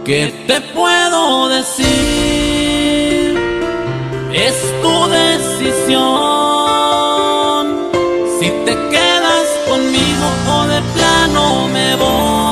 ¿Qué te puedo decir? Es tu decisión. Si te quedas conmigo o de plano me voy.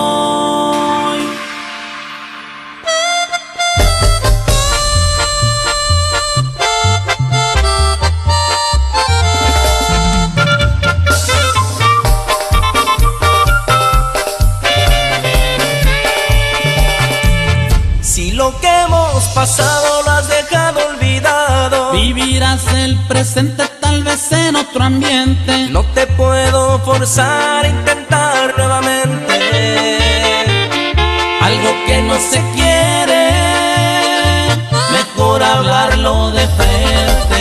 Si lo que hemos pasado lo has dejado olvidado, vivirás el presente tal vez en otro ambiente. no te puedo forzar a intentar nuevamente Algo que no se quiere, mejor hablarlo de frente.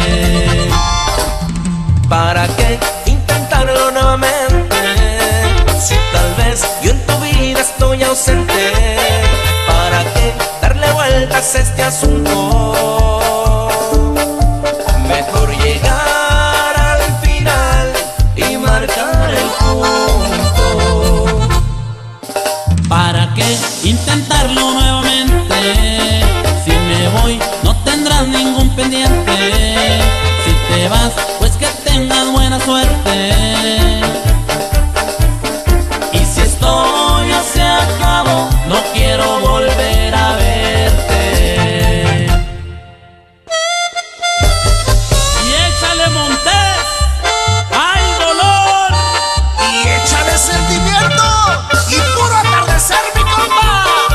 ¿Para qué intentarlo nuevamente? Si tal vez yo en tu vida estoy ausente, ¿para qué darle vueltas a este asunto? Mejor llegar al final y marcar el punto. ¿Para qué intentarlo nuevamente? Si me voy no tendrás ningún pendiente. Si te vas pues que tengas buena suerte. Y si esto ya se acabó, no quiero volver a verte. Y échale Montes, ¡ay dolor! Y échale sentimiento y puro atardecer, mi compa.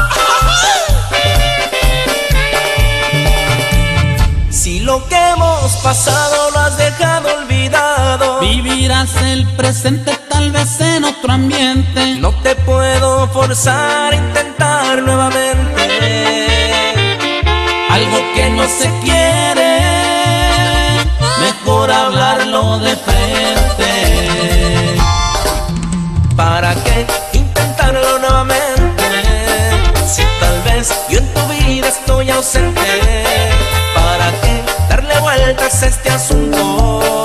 Si lo que hemos pasado lo has dejado olvidado, vivirás el presente tal vez en otro ambiente. no te puedo forzar a intentar nuevamente Algo que no se quiere, mejor hablarlo de frente. ¿Para qué intentarlo nuevamente? Si tal vez yo en tu vida estoy ausente, ¿para qué darle vueltas a este asunto?